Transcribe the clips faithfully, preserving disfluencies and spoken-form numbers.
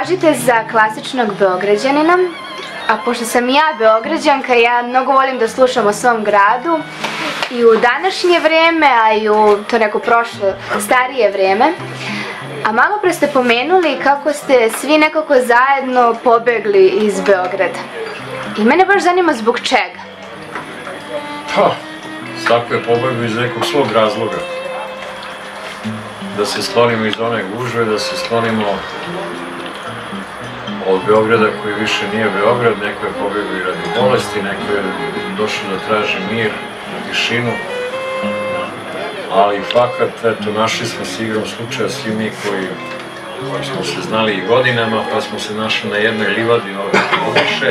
važite za klasičnog Beograđanina, a pošto sam i ja Beograđanka, ja mnogo volim da slušam o svom gradu i u današnje vreme, a i u to neko prošlo, starije vreme. A malo pre ste pomenuli kako ste svi nekako zajedno pobegli iz Beograda. I mene baš zanima zbog čega. Pa, svako je pobegao iz nekog svog razloga. Da se sklonimo iz one gužve, da se sklonimo od Beograda koji više nije Beograd, neko je pobegao i radi bolesti, neko je došao da traži mir, tišinu. Ali fakat, eto, našli smo se igrom slučaja svi mi koji smo se znali i godinama, pa smo se našli na jednoj livadi ovdje površe.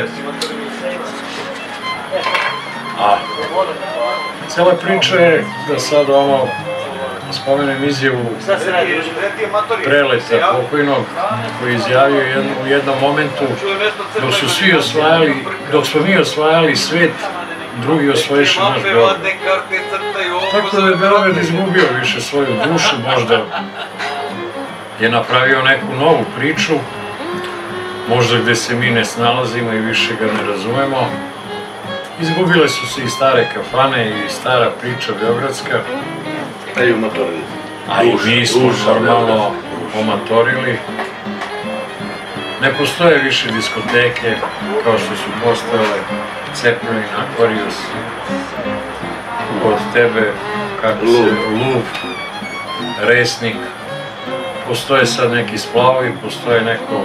A cijela priča je da sad ono, spomenem izjavu Preleta pokojnog koji izjavio u jednom momentu dok su svi osvajali, dok smo mi osvajali svet, drugi osvojiše naš Beograd. Tako da je Beograd izgubio više svoju dušu, možda je napravio neku novu priču, možda gde se mi ne snalazimo i više ga ne razumemo. Izgubile su se i stare kafane i stara priča beogradska. A i umatorili. A i mi smo normalno omatorili. Ne postoje više diskoteke kao što su postojale Zeppelin, Aquarius, kod tebe, kako se, Luv, Resnik. Postoje sad neki splavovi, postoje neko,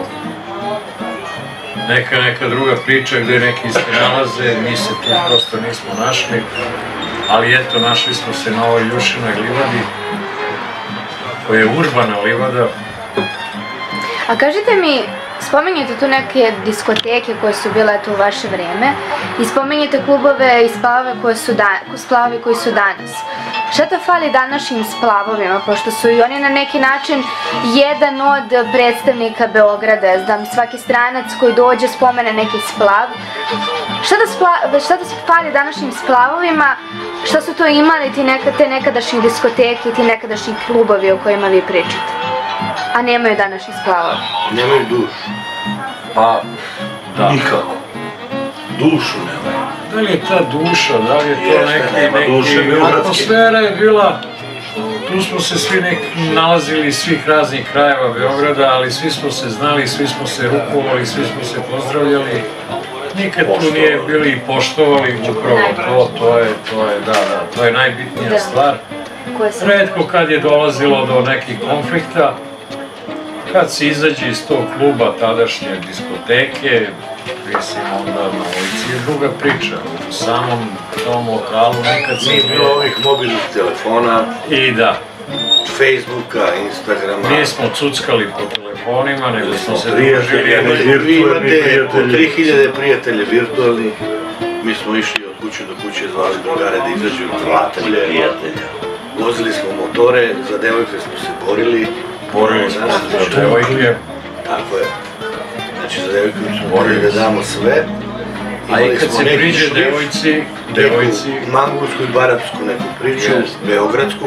neka, neka druga priča gde neki se nalaze, mi se tu prosto nismo našli, ali eto, našli smo se na ovoj Ljušinoj livadi, koja je urbana livada. A kažite mi, spomenjete tu neke diskoteke koje su bile tu u vaše vreme i spomenjete klubove i splavove koje su, da, splavovi koji su danas. Šta to fali današnjim splavovima, pošto su i oni na neki način jedan od predstavnika Beograda, znam, svaki stranac koji dođe spomene neki splav. Šta da, spla, šta da fali današnjim splavovima, šta su to imali ti neka, te nekadašnje diskoteke i ti nekadašnji klubovi o kojima vi pričate? A nemaju današnji splavovi. Nemaju dušu. Pa, da. Nikako. Dušu nemaju. Da li je ta duša, da li je to neki, neki, atmosfera je bila, tu smo se svi neki nalazili iz svih raznih krajeva Beograda, ali svi smo se znali, svi smo se rukovali, svi smo se pozdravljali. Nikad tu nije bili i poštovali, upravo to, to je, to je, da, da, to je najbitnija stvar. Retko kad je dolazilo do nekih konflikta, kad se izađe iz tog kluba tadašnje diskoteke, mislim, onda na ulici je druga priča. U samom tom lokalu nekad se... Nije bilo ovih mobilnih telefona. I da. Facebooka, Instagrama. Nismo cuckali po telefonima, nego smo se družili. Vi imate po tri hiljade prijatelja virtualnih. Mi smo išli od kuće do kuće, zvali drugare da izađu prijatelje. Vozili smo motore, za devojke smo se borili. Borili smo se za devojke. Tako je. Znači za devojke smo borili da damo sve. A i kad se priđe devojci, devojci... Mangusku i baratsku neku priču, beogradsku.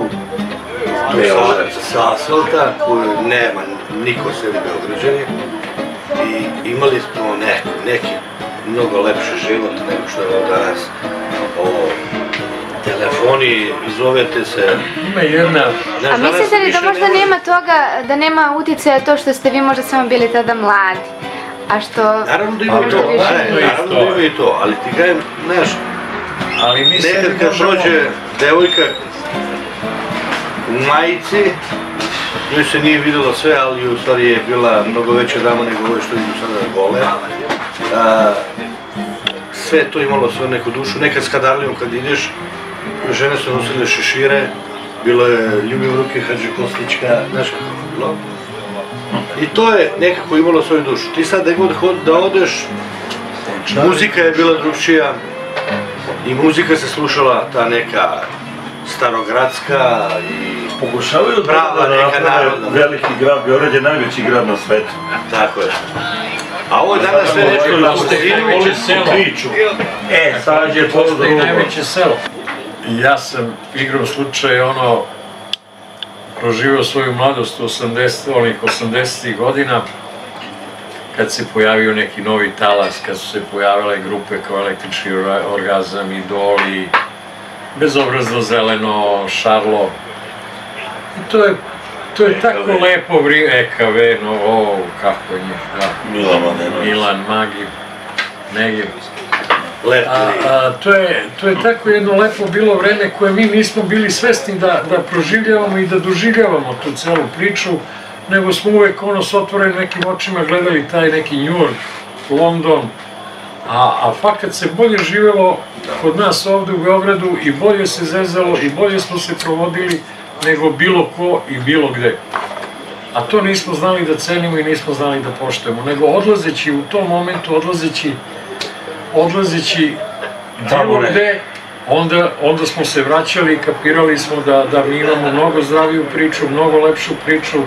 Sa asfalta, koju nema niko sebi Beograđani. I imali smo neki mnogo lepši život nego što je ovo danas. Telefoni, zovete se... Ima jedna... A mislite li da možda nema toga, da nema uticaja to što ste vi možda samo bili tada mladi? A što... Naravno da ima i to, naravno da ima i to, ali ti kažem, znaš, nekad kad prođe devojka u majici, njoj se nije vidjelo sve, ali u stvari je bila mnogo veća dama nego ove što idu sada gole. Sve to imalo svoju neku dušu, nekad s Kadarlijom kad ideš, žene su nosile šešire, bilo je Ljubi u ruke Hadži Kostićka, znaš kako je bilo. I to je nekako imalo svoju dušu. Ti sad gdje god da odeš, muzika je bila drugčija i muzika se slušala ta neka starogradska i pokušavaju da naprave veliki grad, Beograd je najveći grad na svetu. Tako je. A ovo je danas sve najveće priču. E, sad je postoji najveće selo. Ja sam igrom slučaja ono proživio svoju mladost u osamdesetih godina kad se pojavio neki novi talas, kad su se pojavile grupe kao Električni orgazam, Idoli, Bezobrazno zeleno, Šarlo. I to je, to je tako lepo vrijeme, E K V, no, o, kako je njih, da. Milan Mladenović. Milan, Magi, Negiv. Lepo A, to, je, to je tako jedno lepo bilo vreme koje mi nismo bili svesni da, da proživljavamo i da doživljavamo tu celu priču, nego smo uvek ono s otvorenim nekim očima gledali taj neki New York, London, a, a fakat se bolje živelo kod nas ovde u Beogradu i bolje se zezalo i bolje smo se provodili nego bilo ko i bilo gde. A to nismo znali da cenimo i nismo znali da poštujemo, nego odlazeći u tom momentu, odlazeći odlazeći bilo gde, onda, onda smo se vraćali i kapirali smo da, da mi imamo mnogo zdraviju priču, mnogo lepšu priču.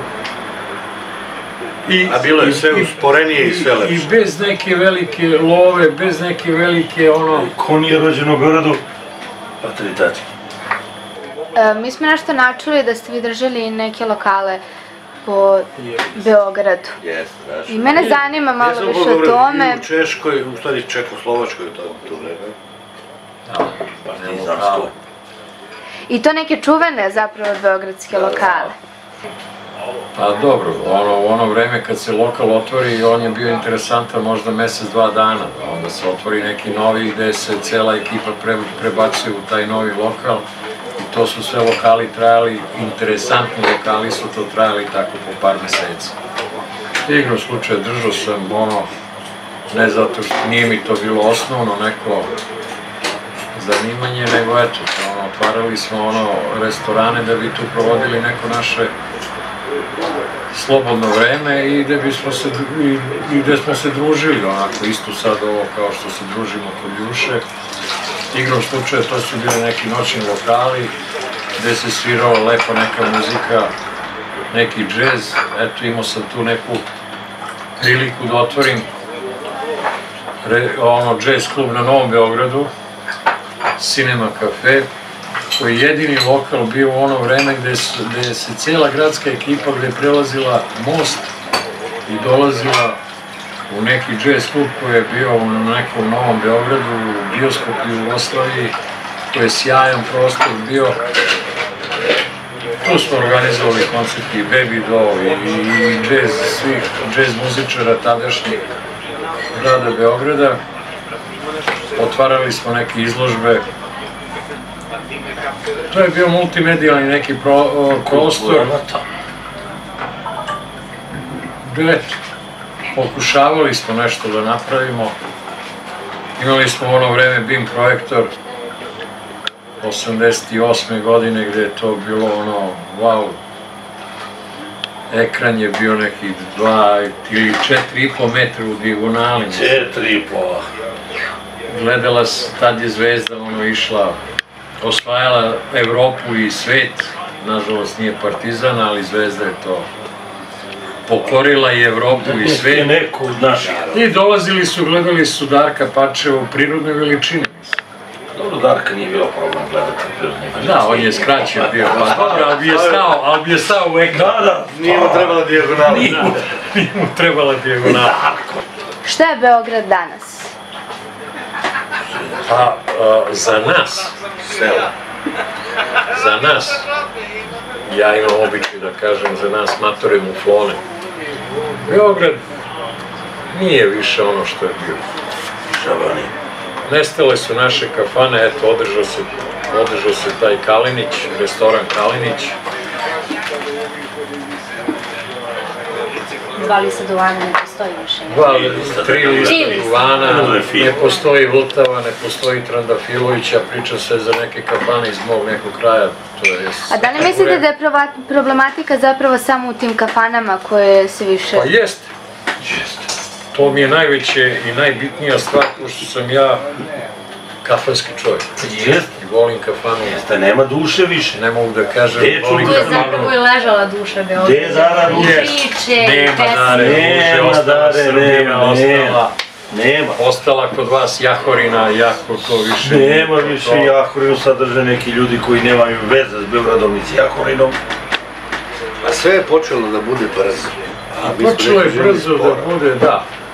I, A bilo je sve usporenije i sve lepše. I bez neke velike love, bez neke velike ono... Ko nije rođen u Beogradu, patriotački. E, mi smo nešto načuli da ste vi držali neke lokale po Beogradu. Jeste, znaš. I mene zanima malo više o tome. I u Češkoj, u stvari Čekoslovačkoj u to vreme. Partizansko. I to neke čuvene zapravo beogradske lokale. Pa dobro, ono, u ono vreme kad se lokal otvori, on je bio interesantan možda mesec, dva dana. Onda se otvori neki novi gde se cela ekipa pre, prebacuje u taj novi lokal. I to su sve lokali trajali, interesantni lokali su to trajali tako po par meseci. Igrom slučaja držao sam ono, ne zato što nije mi to bilo osnovno neko zanimanje, nego eto, ono, otvarali smo ono restorane da bi tu provodili neko naše slobodno vreme i gde bismo se, i, i gde smo se družili, onako, isto sad ovo kao što se družimo kod Ljuše. Igrom slučaja to su bili neki noćni lokali gde se svirala lepo neka muzika, neki džez. Eto, imao sam tu neku priliku da otvorim re, ono džez klub na Novom Beogradu, Cinema Cafe, koji je jedini lokal bio u ono vreme gde, su, gde se cijela gradska ekipa gde je prelazila most i dolazila u neki jazz klub koji je bio u nekom Novom Beogradu, u bioskopu u Jugoslaviji, koji je sjajan prostor bio. Tu smo organizovali koncerti Baby Doll i, i jazz, svih jazz muzičara tadašnjih grada Beograda. Otvarali smo neke izložbe. To je bio multimedijalni neki pro, o, prostor. Gde pokušavali smo nešto da napravimo. Imali smo u ono vreme B I M projektor osamdeset osme godine gde je to bilo ono, wow. Ekran je bio nekih dva ili četiri i po metra u dijagonali. Četiri i po. Gledala se, tad je Zvezda ono išla, osvajala Evropu i svet, nažalost nije Partizan, ali Zvezda je to pokorila i Evropu i svet. Neko od naših. I dolazili su, gledali su Darka Pačeva u prirodnoj veličini. Dobro, Darka nije bilo problem gledati prirodne veličine. Da, on je skraćen bio, pa dobro, ali bi je stao, ali bi je stao u ekran. Da, da. Nije mu trebala dijagonala. Nije mu, nije mu trebala dijagonala. Šta je Beograd danas? Pa, a, za nas, Sela. za nas, ja imam običaj da kažem za nas matore muflone. Beograd nije više ono što je bio. Šabani. Nestale su naše kafane, eto, održao se, održao se taj Kalinić, restoran Kalinić. Dva lista duvana ne postoji više. Dva, tri lista duvana, Tri. ne postoji Vltava, ne postoji Trandafilovića, priča se za neke kafane iz mog nekog kraja. To je A da li mislite da je prova- problematika zapravo samo u tim kafanama koje se više... Pa jest. To mi je najveće i najbitnija stvar, pošto sam ja kafanski čovjek. Jest. I volim kafanu. Jeste, nema duše više. Ne mogu da kažem, Gde je volim Tu je kafanu. zapravo i ležala duša Beograda. Gde je Dara duše? Priče, Nema Dare pesme. duše, Nema ostala Dare, Srbija, nema, ostala. Nema. Ostala kod vas Jahorina, jako to više... Nema više Jahorinu, sadrže neki ljudi koji nemaju veze s Beogradom i s Jahorinom. A sve je počelo da bude brzo. A mi smo Počelo je neki ljudi brzo da sporo. bude, da.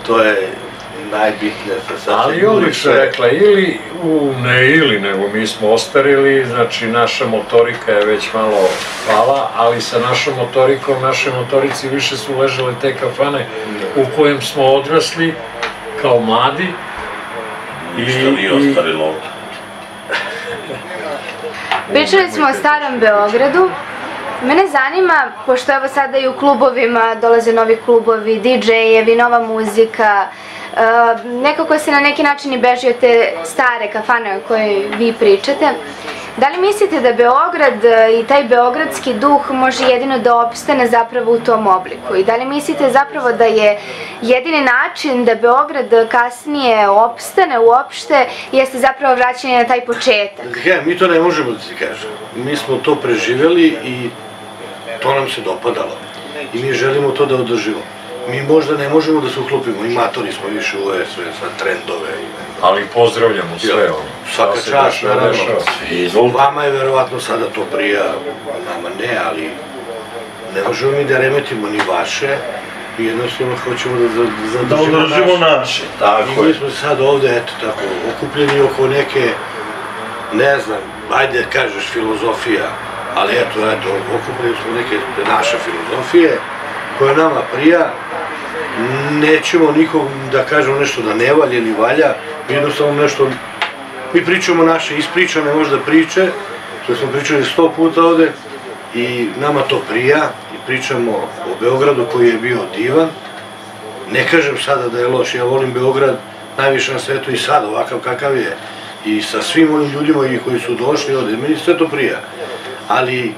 to je najbitnije. Ali ovdje su rekla, ili, ne ili, nego mi smo ostarili, znači naša motorika je već malo pala, ali sa našom motorikom, naše motorici više su ležale te kafane u kojem smo odrasli kao mladi. Ništa nije ostarilo ovdje. Pričali smo o starom Beogradu. Mene zanima, pošto evo sada i u klubovima dolaze novi klubovi, di džejevi, nova muzika, nekako se na neki način i beži od te stare kafane o kojoj vi pričate. Da li mislite da Beograd i taj beogradski duh može jedino da opstane zapravo u tom obliku? I da li mislite zapravo da je jedini način da Beograd kasnije opstane uopšte jeste zapravo vraćanje na taj početak? Mi to ne možemo da ti kažem. Mi smo to preživjeli i to nam se dopadalo. I mi želimo to da održimo. Mi možda ne možemo da se uklopimo, i matori smo više u ove sve trendove. Ali pozdravljamo sve ovo. Svaka čast, naravno. Vama je verovatno sada to prija, nama ne, ali ne možemo mi da remetimo ni vaše, i jednostavno hoćemo da zadržimo naše. I mi smo sad ovde, eto tako, okupljeni oko neke, ne znam, ajde kažeš filozofija, ali eto, eto, okupljeni smo neke naše filozofije, koja nama prija. Nećemo nikom da kažemo nešto da ne valja ili valja, jednostavno nešto, mi pričamo naše ispričane možda priče, što smo pričali sto puta ovde, i nama to prija, i pričamo o Beogradu koji je bio divan. Ne kažem sada da je loš, ja volim Beograd najviše na svetu i sad ovakav kakav je, i sa svim ovim ljudima koji su došli ovde, meni sve to prija, ali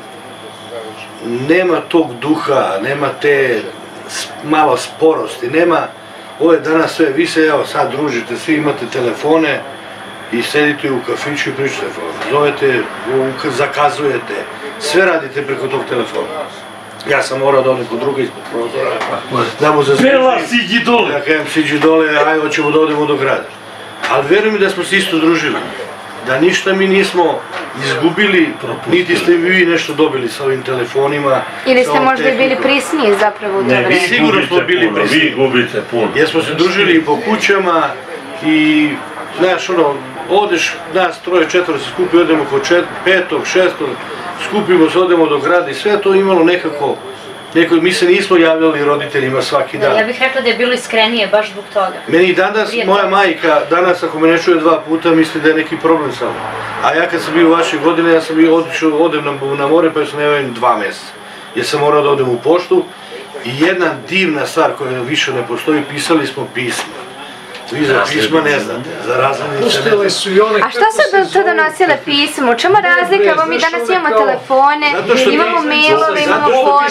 nema tog duha, nema te malo sporosti, nema, ovo je danas sve, vi se evo sad družite, svi imate telefone i sedite u kafiću i pričate, zovete, zakazujete, sve radite preko tog telefona. Ja sam morao da odem kod druga ispod prozora, da mu zazvijeti. Bela, siđi dole! Ja kajem, siđi dole, ajde, hoćemo da odemo do grada. Ali veruj mi da smo se isto družili, da ništa mi nismo izgubili, niti ste vi nešto dobili sa ovim telefonima. Ili ste možda i bili prisniji zapravo u to vreme? Ne, vi sigurno smo bili prisniji. Vi gubite puno. Jer smo se družili i po kućama i, znaš, ono, odeš, nas troje, četvore se skupi, odemo oko petog, šestog, skupimo se, odemo do grada i sve to imalo nekako, mi se nismo javljali roditeljima svaki dan. Ja bih rekla da je bilo iskrenije baš zbog toga. Meni i danas, moja majka, danas ako me ne čuje dva puta, misli da je neki problem sa mnom. A ja kad sam bio u vašoj godine, ja sam bio odličio, odem na more, pa ja sam ne velim dva meseca. Jer sam morao da odem u poštu i jedna divna stvar koja više ne postoji, pisali smo pisma. Vi za pisma ne znate, za razglednice ne znate. A šta su to donosile pismo? U čemu razlika? Evo mi danas imamo telefone, imamo mailove, imamo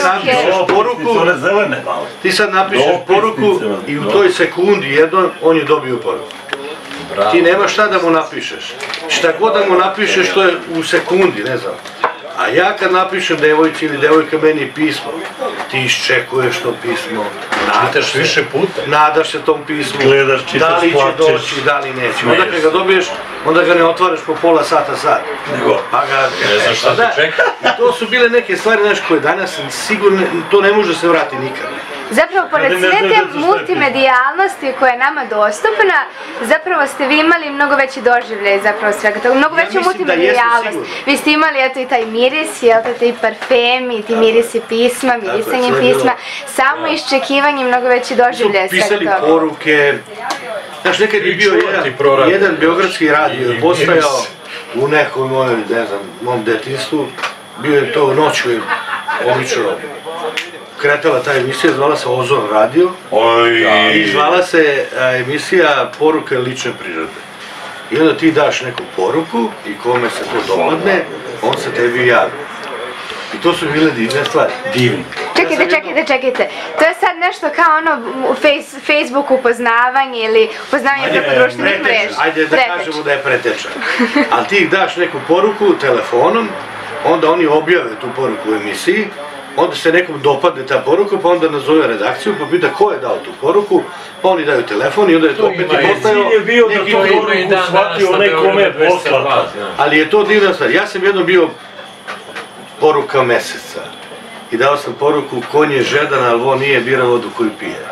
poruke. Ti sad napišeš poruku i u toj sekundi jednom on je dobio poruku. Ti nema šta da mu napišeš. Šta god da mu napišeš to je u sekundi, ne znam. A ja kad napišem devojci ili devojka meni pismo, ti iščekuješ to pismo, čitaš više puta, nadaš se tom pismu, gledaš, čitaš, da li će doći, da li neće. Onda kad ga dobiješ, onda ga ne otvaraš po pola sata, sat. Pa ga, ne znaš šta ti čeka. To su bile neke stvari, znaš, koje danas sigurno, to ne može da se vrati nikad. Zapravo, pored sve te multimedijalnosti koja je nama dostupna, zapravo ste vi imali mnogo veći doživljaj zapravo svega toga, mnogo veću multimedijalnost. Vi ste imali eto i taj miris, jel te, i parfemi, i ti mirisi pisma, mirisanje pisma, samo iščekivanje mnogo veći doživljaj svega toga. Pisali poruke, znaš, nekad je bio jedan beogradski radio, je postajao u nekoj mojoj, ne znam, mom detinjstvu, bio je to noću, obično kretala ta emisija, zvala se Ozon radio i zvala se emisija Poruke lične prirode. I onda ti daš neku poruku i kome se to dopadne, on se tebi javi. I to su bile divne stvari. Divne. Čekajte, čekajte, čekajte. To je sad nešto kao ono u Facebook upoznavanje ili upoznavanje preko društvenih mreža. Ajde da kažemo da je preteča. Ali ti daš neku poruku telefonom, onda oni objave tu poruku u emisiji, onda se nekom dopadne ta poruka, pa onda nazove redakciju, pa pita ko je dao tu poruku, pa oni daju telefon i onda je to opet i postao neki poruku shvatio nekome poslata. Ali je to divna stvar. Ja sam jednom bio poruka meseca i dao sam poruku konj je žedan, ali on nije bira vodu koju pije.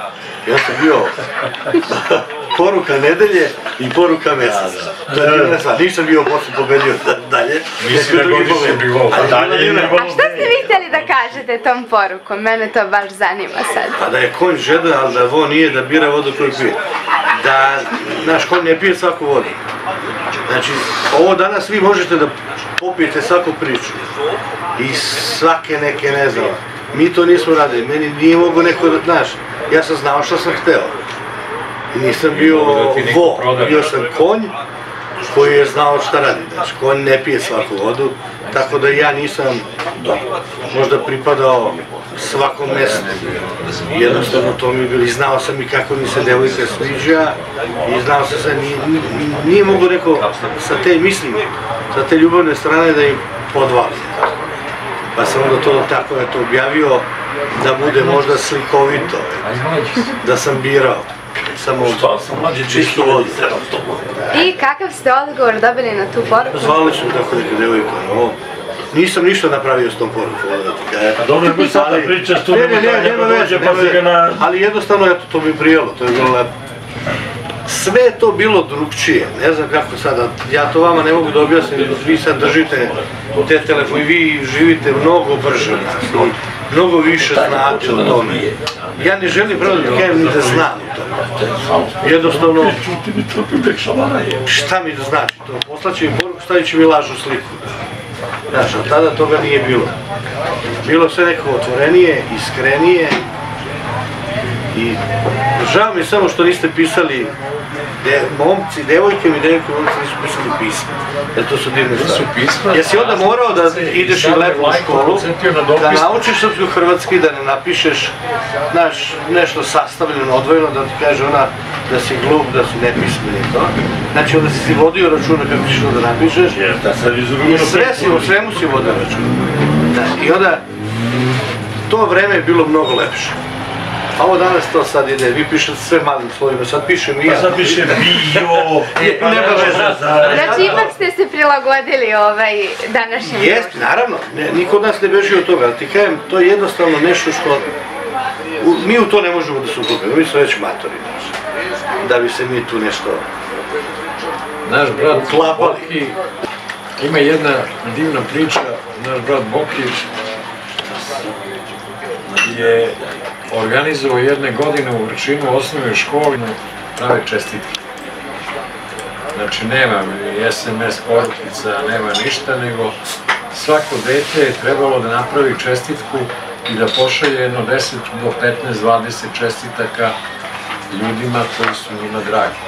Ja sam bio poruka nedelje i poruka meseca. To je divna stvar. Nisam bio posle pobedio dalje. Nisi na godišnjem nivou. A šta ste vi htjeli da kažete tom porukom? Mene to baš zanima sad. Pa da je konj žedan, ali da vo nije da bira vodu koju pije. Da, naš konj ne pije svaku vodu. Znači, ovo danas vi možete da popijete svaku priču. I svake neke, ne znam, mi to nismo radili. Meni nije mogo neko da, znaš, ja sam znao što sam hteo. I nisam bio vo, bio sam konj koji je znao šta radi. Znači, konj ne pije svaku vodu, tako da ja nisam možda pripadao svakom mjestu. Jednostavno to mi je bilo i znao sam i kako mi se devojka sviđa i znao sam se, nije, nije mogo neko sa te misli, sa te ljubavne strane da im podvali. Pa sam onda to tako je to objavio da bude možda slikovito, da sam birao. Samo čistu vodu. I kakav ste odgovor dobili na tu poruku? Zvali su tako neka devojka, no. Nisam ništa napravio s tom porukom. Dobro je sada pričaš tu, nema veze, ali jednostavno eto, to mi prijelo, to je bilo lepo. Sve je to bilo drugčije, ne znam kako sada, ja to vama ne mogu da objasnim, vi sad držite te telefone, vi živite mnogo brže od nas, mnogo više znate o tome. Ja ne želim pravo da kajem ni da znam o tome. Jednostavno, šta mi da znači to? Poslaće mi poruku, stavit će mi lažnu sliku. Znaš, od tada toga nije bilo. Bilo sve neko otvorenije, iskrenije. I žao mi samo što niste pisali, momci, devojke mi, devojke, momci nisu pisali pisma. Jer to su divne stvari. Jesi onda morao da ideš u lepu školu, da naučiš srpsko-hrvatski, da ne napišeš, znaš, nešto sastavljeno, odvojeno, da ti kaže ona da si glup, da si nepismen i to. Znači, onda si si vodio računa kako ćeš to da napišeš. I sve si, u svemu si vodio računa. I onda, to vreme je bilo mnogo lepše. A ovo danas to sad ide, vi pišete sve malim slovima, sad pišem i ja. Pa sad pišem bio, nema veze. Znači ipak ste se prilagodili ovaj današnjem društvu. Jest, naravno, niko od nas ne beži od toga, ali ti kajem, to je jednostavno nešto što, mi u to ne možemo da se uklopimo, mi smo već matori, da bi se mi tu nešto Naš brat uklapali. Boki, ima jedna divna priča, naš brat Bokić je organizovao jedne godine u Vrčinu u osnovnoj školi prave čestitke. Znači nema ni es em es porukica, nema ništa, nego svako dete je trebalo da napravi čestitku i da pošalje jedno deset do petnaest dvadeset čestitaka ljudima koji su njima dragi.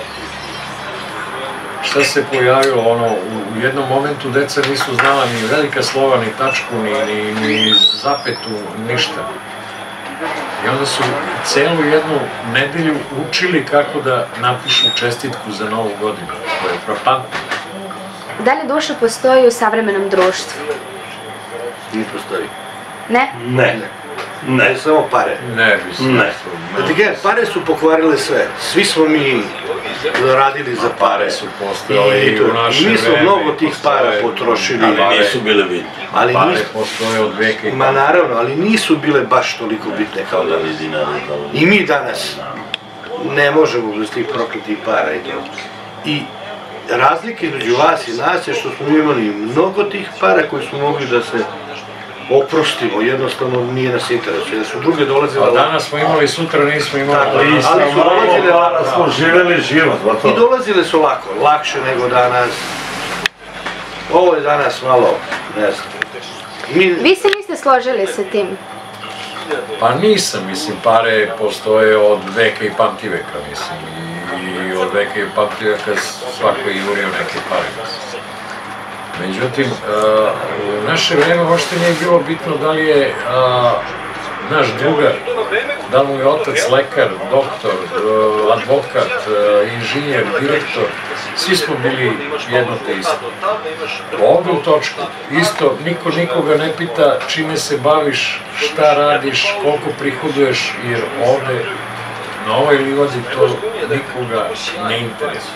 Šta se pojavilo, ono, u jednom momentu deca nisu znala ni velika slova, ni tačku, ni, ni, ni zapetu, ništa. I onda su celu jednu nedelju učili kako da napišu čestitku za Novu godinu. To je frapantno. Da li duša postoji u savremenom društvu? Ne postoji. Ne? Ne. Ne, samo pare. Ne, mislim. Ne. Da ti kažem, pare su pokvarile sve. Svi smo mi radili za pare. Su postojali i u naše vreme. Mi smo mnogo tih para potrošili. Ali nisu bile bitne. Ali Pare nisu, postoje od veka i ma naravno, ali nisu bile baš toliko bitne kao danas. I mi danas ne možemo bez tih prokletih para i to. I razlike između vas i nas je što smo imali mnogo tih para koji smo mogli da se oprostimo, jednostavno nije nas interesuje, da su druge dolazile... A danas smo imali, sutra nismo imali... Ali su dolazile lako. Smo živjeli život. I dolazile su lako, lakše nego danas. Ovo je danas malo, ne znam. Vi se niste složili sa tim? Pa nisam, mislim, pare postoje od veka i pamtiveka, mislim. I od veka i pamtiveka svako je jurio neke pare, mislim. Međutim, u naše vreme uopšte nije bilo bitno da li je naš drugar, da li mu je otac lekar, doktor, advokat, inženjer, direktor, svi smo bili jedno te isto. Ovdje u točku, isto, niko nikoga ne pita čime se baviš, šta radiš, koliko prihoduješ, jer ovdje, na ovoj livadi, to nikoga ne interesuje.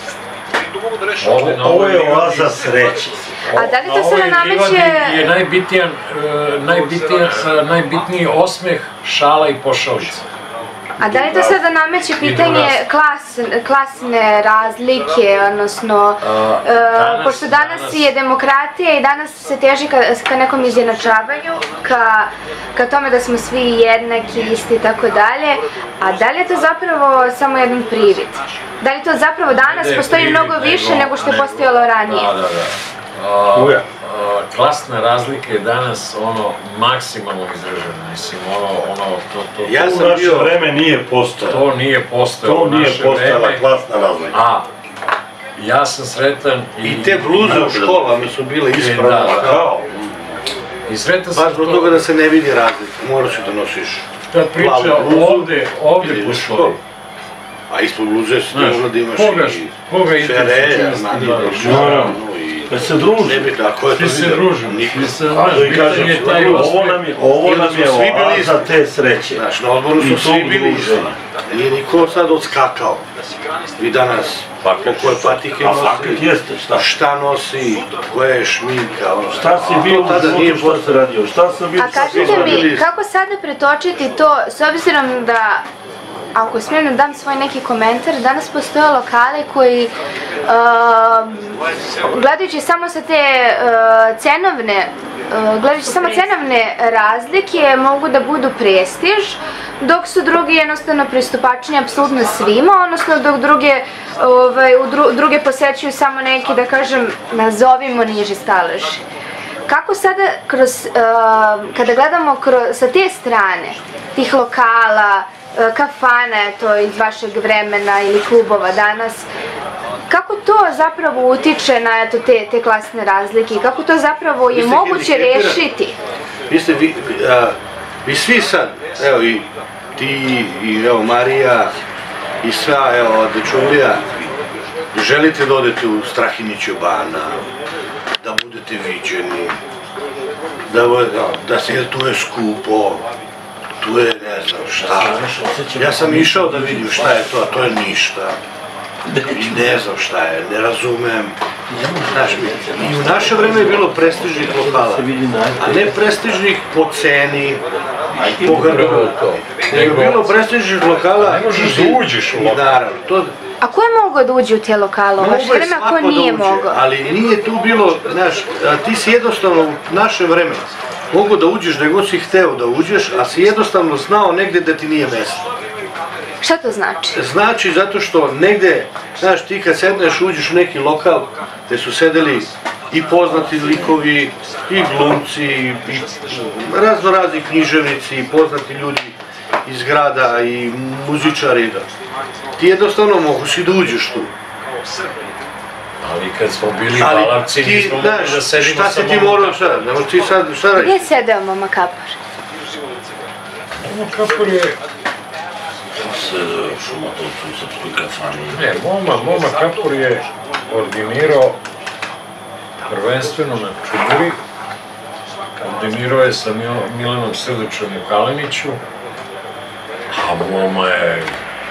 Ovo je oaza sreće. A da li to se ne nameće... je najbitniji osmeh, šala i pošalica. A da li to sada nameće pitanje klas, klasne razlike, odnosno, A, e, danas- pošto danas danas- je demokratija i danas se teži ka, ka nekom izjednačavanju, ka, ka tome da smo svi jednaki, isti i tako dalje, a da li je to zapravo samo jedan privid? Da li to zapravo danas Ne, postoji privid, mnogo više nego što je nego- postojalo ranije? Da, da, da. A, Uja. a, klasna razlika je danas ono maksimalno izražena, mislim, ono, ono, to, to, Ja U sam naše bio... vreme nije postojalo. to nije postojalo To u nije naše postojala vreme, klasna razlika. a ja sam sretan i, I te bluze u školama su bile ispravne. Da, da. Kao? i sretan sam Baš zbog toga da se ne vidi razlika. Moraš da nosiš ta priča plavu bluzu ovde, ovde ili postoji. školu. A ispod bluze si Znaš, mogla da imaš koga- i koga ide šere, sa armani, čistim Naravno. i... Da se druži. Ne bi tako je to Ti se vidio. družimo, Niko. ti se, A znaš, da i bitan kažem, je taj ovo osmeh. nam je, ovo I da nam smo je svi bili oaza te sreće. Znaš, na odboru I su svi tog bili druženja. isti. Nije niko sad odskakao. I danas, Fakat. koje patike A fakat nosi, jeste, šta? šta nosi, koja je šminka, ono. Šta si A bio to u tada nije životu, šta se radio? Šta sam bio? A kažite mi, bili- kako sada pretočiti to, s obzirom da, ako smijem da dam svoj neki komentar, danas postoje lokale koji, um, gledajući samo sa te uh, cenovne, uh, gledajući samo cenovne razlike, mogu da budu prestiž, dok su drugi jednostavno pristupačni apsolutno svima, odnosno dok druge, ovaj, u dru, druge posećuju samo neki, da kažem, nazovimo niži staleži. Kako sada, kroz, uh, kada gledamo kroz, sa te strane, tih lokala, uh, kafana, to iz vašeg vremena ili klubova danas, kako to zapravo utiče na eto, te, te klasne razlike i kako to zapravo je Vi ste moguće hendikepirani. rešiti? Vi ste, vi, a, vi svi sad, evo i ti, i evo Marija, i sva, evo, Dečulija, želite da odete u Strahiniću bana, da budete viđeni, da, da se, jer tu je skupo, tu je ne znam šta. Ja sam išao da vidim šta je to, a to je ništa. I ne znam šta je, ne razumem. Znaš, i u naše vreme je bilo prestižnih lokala, a ne prestižnih po ceni, po grbu. Nego je bilo prestižnih lokala. Ne možeš da uđeš u lokal. Naravno, to A ko je mogao da uđe u te lokale u vaše Moglo je vreme, a ko svako da nije uđe, mogao? ali nije tu bilo, znaš, a ti si jednostavno u naše vreme mogo da uđeš da god si hteo da uđeš, a si jednostavno znao negde da ti nije mesto. Šta to znači? Znači, zato što negde, znaš, ti kad sedneš, uđeš u neki lokal gde su sedeli i poznati likovi, i glumci, i razno razni književnici, i poznati ljudi iz grada, i muzičari. Ti jednostavno mogu si da uđeš tu. Ali kad smo bili Ali balavci, ti, nismo mogli da znaš, sedimo šta si samo ti u morao sad? Nemo ti sad, šta Gdje je radiš? sedeo Mama Kapor? Ono Kapor je, Se šumatovcu u srpskoj kafani. ne, Moma, Moma Kapor je ordinirao prvenstveno na Čuburi, ordinirao je sa Mil- Milanom Srdočem u Kaliniću, a Moma je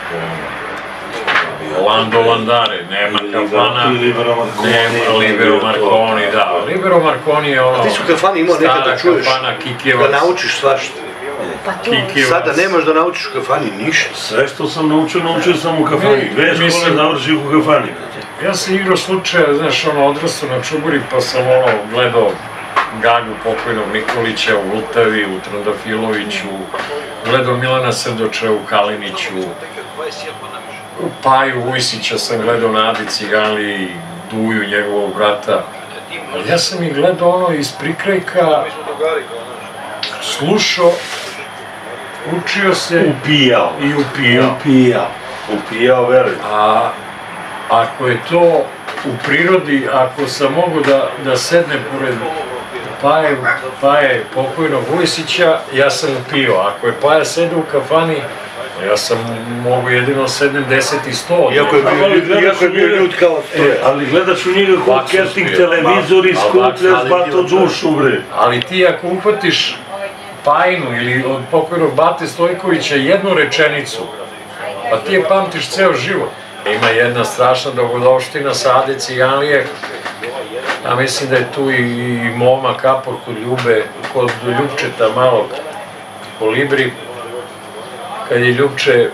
um, Lando Landare, nema kafana, I Libero Marconi. nema Libero Marconi, da, Libero Marconi je ono, Ti su kafani imao nekad da stara čuješ, kafana, da Kikijevac, naučiš svašta. Pa to. Kikijevac. Sada nemaš da naučiš u kafani ništa. Sve što sam naučio, naučio sam u kafani. Ne, Dve škole mislim- završih u kafani. Ja sam igrao slučaja, znaš, ono, odrastao na Čuburi, pa sam, ono, gledao Gagu pokojnog Nikolića u Vltavi, u Trandafiloviću, gledao Milana Srdoča u Kaliniću, u Paju Vujsića sam gledao na Adi Cigali, Duju, njegovog brata, ali ja sam ih gledao, ono, iz prikrajka, slušao, učio se Upijao. i upijao. Upijao. Upijao, veruj. A ako je to u prirodi, ako sam mogu da, da sednem pored Paje, Paje pokojnog Vujsića, ja sam upio. Ako je Paja sede u kafani, ja sam mogu jedino sednem deset i sto. Iako je bio, ljud, iako je bio ljud kao E, stoje. ali gledaš u njega ko Baksus casting bio. televizor i Ba- skupljaš ali bato bio- dušu, bre. Ali ti ako uhvatiš Pajinu ili od pokojnog Bate Stojkovića jednu rečenicu, pa ti je pamtiš ceo život. Ima jedna strašna dogodovština sa Ade Ciganlije, ja mislim da je tu i Moma Kapor kod Ljube, kod Ljubčeta malog po Libri, kad je Ljubče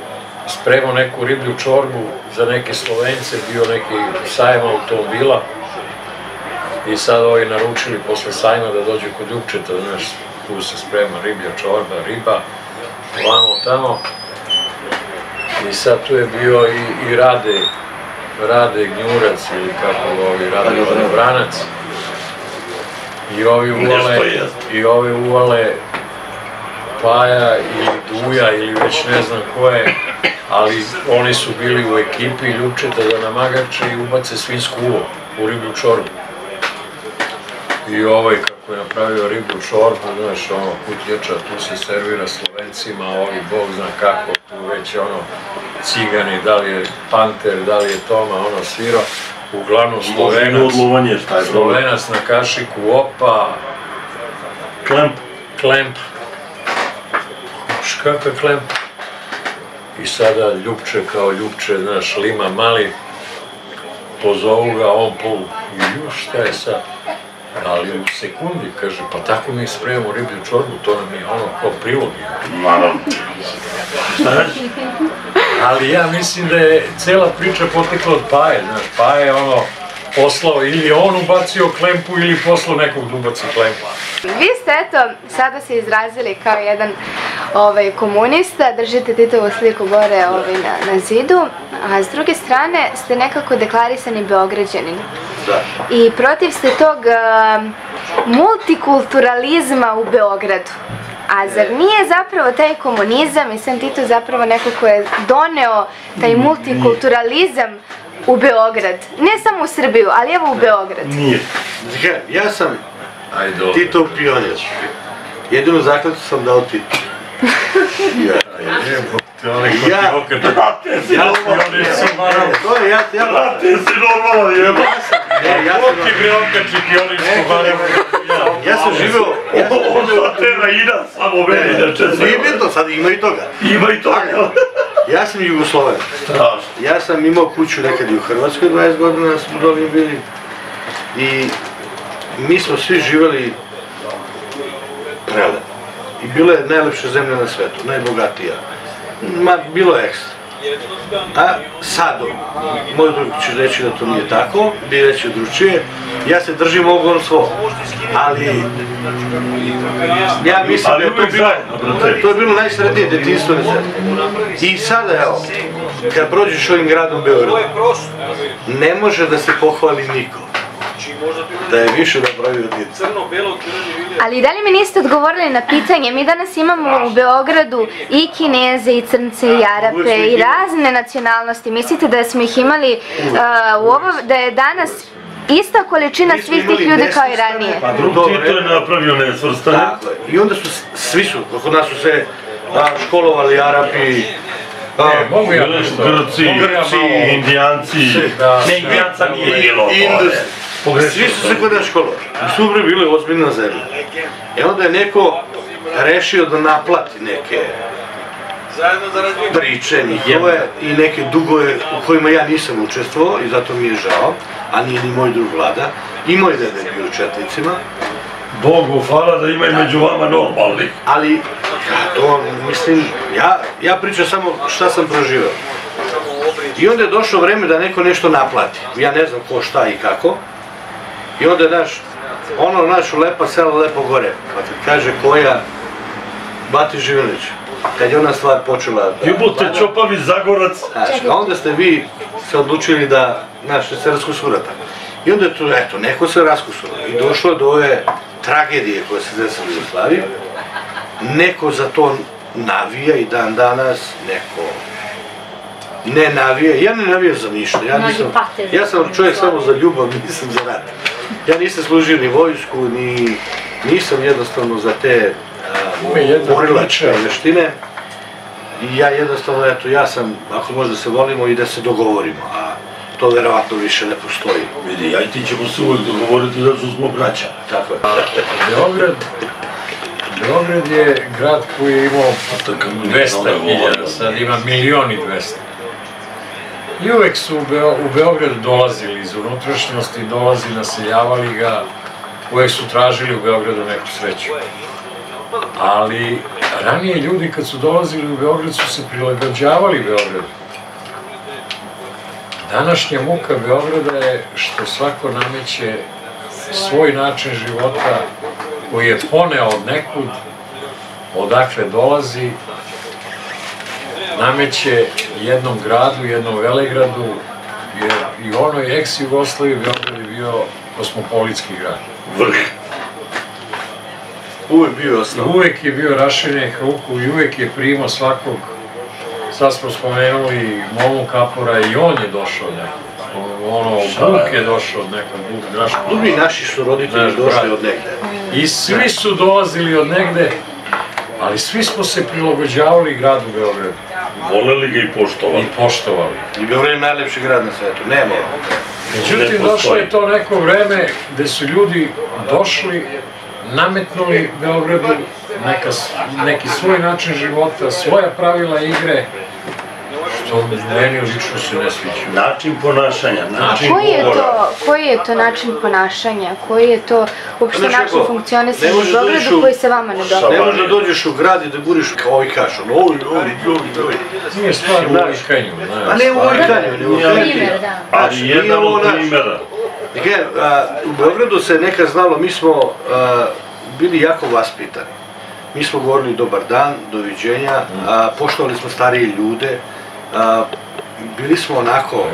spremao neku riblju čorbu za neke Slovence, bio neki sajam automobila i sad ovi naručili posle sajma da dođe kod Ljupčeta, znaš, tu se sprema riblja čorba, riba, vamo tamo. I sad tu je bio i, i Rade, Rade Gnjurac ili kako ovi, Rade Vodobranac. I ovi uvale, i ovi uvale Paja ili Duja ili već ne znam ko je, ali oni su bili u ekipi Ljupčeta da namagače i ubace svinjsku ulo u riblju čorbu. I ovaj kako je napravio riblju čorbu, znaš, ono, kutlječa, tu se servira Slovencima, ovi bog zna kako, tu već ono, cigani, da li je Panter, da li je Toma, ono, sviro, uglavnom Slovenac, Slovenac na kašiku, opa, Klemp. Klemp, škaka Klemp. I sada Ljupče kao Ljupče, znaš, Lima mali, pozovu ga, on po, ju šta je sad? Ali u sekundi, kaže, pa tako mi spremamo riblju čorbu, to nam je ono kao prilog. Naravno. Šta reći? Ali ja mislim da je cela priča potekla od Paje, znaš, Paje je ono poslao, ili on ubacio Klempu ili poslao nekog da ubaci Klempa. Vi ste, eto, sada se izrazili kao jedan ovaj, komunista, držite Titovu sliku gore ovaj, na, na zidu, a s druge strane ste nekako deklarisani Beograđanin. Da. I protiv ste tog uh, multikulturalizma u Beogradu. A zar nije zapravo taj komunizam i sam Tito zapravo neko ko je doneo taj multikulturalizam u Beograd? Ne samo u Srbiju, ali evo u Beograd. Nije. Ja sam Titov pionir. Jedinu zakletvu sam dao Titu. Ja, Brate si normalno. to je, ja, ja, Brate si normalno, jeba. ne, ja Ko ti bre okači pionirsko barem? ja sam živeo, ja sam Ovo je Tera Ina, samo meni da će nije bitno, sad ima i toga. Ima i toga. Ja sam Jugosloven. Strašno. Ja sam imao kuću nekad i u Hrvatskoj, dvadeset godina smo doli bili. I mi smo svi živjeli prelepo. I bila je najlepša zemlja na svetu, najbogatija. Ma, bilo je ekstra. A sad, moj drug će reći da to nije tako, bi reći drugačije. Ja se držim ovog on svog. Ali, ja mislim da je to bilo, to je bilo najsretnije detinjstvo na zemlji. I sada, evo, kad prođeš ovim gradom Beogradu, ne može da se pohvali niko da je više napravio od djeca. Ali da li mi niste odgovorili na pitanje? Mi danas imamo u Beogradu i Kineze, i Crnce, i Arape, i razne nacionalnosti. Mislite da smo ih imali uh, u ovo, da je danas ista količina svih tih ljudi kao i ranije? Pa drug Tito je napravio nesvrstane. Tako je. I onda su, svi su, kod nas su se a, školovali Arapi, a, Ne, mogu ja nešto. Grci, Grci, Indijanci. Ne, Indijanca nije bilo. svi su se kod nas školovali. I su bre bili ozbiljna zemlja. I onda je neko rešio da naplati neke priče njihove i neke dugove u kojima ja nisam učestvovao i zato mi je žao, a nije ni moj drug Vlada. I moj dede je bio u četnicima. Bogu hvala da ima i među vama normalnih. Ali, ja to mislim, ja, ja pričam samo šta sam proživao. I onda je došlo vreme da neko nešto naplati. Ja ne znam ko, šta i kako. I onda je naš, ono našu lepa sela lepo gore. Pa kad kaže koja, Bati Živanić. Kad je ona stvar počela... Jebote, Čopavi Zagorac. Znaš, a onda ste vi se odlučili da, znaš, se raskusurate. I onda je to, eto, neko se raskusurao. I došlo je do ove tragedije koje se desila u Jugoslaviji. Neko za to navija i dan danas, neko ne navija. Ja ne navijam za ništa. Ja, nisam, ja sam čovjek samo za ljubav, nisam za rat. Ja nisam služio ni vojsku, ni nisam jednostavno za te borilačke veštine. I ja jednostavno, eto, ja sam, ako možda se volimo i da se dogovorimo, a to verovatno više ne postoji. Vidi, ja i ti ćemo se uvijek dogovoriti da su smo braća. Tako je. Beograd, Beograd je grad koji je imao dvesta hiljada, sad ima milion i dvesta. I uvek su u, Beo, u Beograd dolazili iz unutrašnjosti, dolazi, naseljavali ga, uvek su tražili u Beogradu neku sreću. ali ranije ljudi kad su dolazili u Beograd su se prilagođavali Beogradu. Današnja muka Beograda je što svako nameće svoj način života koji je poneo od nekud, odakle dolazi, nameće jednom gradu, jednom velegradu, jer i u onoj ex-Jugoslaviji Beograd je bio kosmopolitski grad. Vrh. Uvijek bio osnov. Uvijek je bio raširenih ruku i uvijek je primao svakog. Sad smo spomenuli Momu Kapora i on je došao nekog. Ono, Buk je došao od nekog, Buk Draško. Drugi naši su roditelji došli od negde. I svi su dolazili od negde, ali svi smo se prilagođavali gradu Beogradu. Voleli ga i poštovali. I poštovali. I Beograd je najlepši grad na svetu, nema. Međutim, došlo je to neko vreme gde su ljudi došli, nametnuli Beogradu neka, neki svoj način života, svoja pravila igre, što meni lično se ne sviđa. Način ponašanja, način Koji je govora. to, koji je to način ponašanja? Koji je to uopšte Znaš način kako, funkcionisanja ne u možeš da dođeš Beogradu u- koji se vama ne dopada? Ne možeš da dođeš u grad i da buriš kao ovi kažu, oj, oj, oj, oj. Nije stvar u ujkanju. A ne u ojkanju, ne u ojkanju. Primer, da. Ali jedan od primjera. U Beogradu se nekad znalo, mi smo a, bili jako vaspitani. Mi smo govorili dobar dan, doviđenja, a, poštovali smo starije ljude, a, bili smo onako,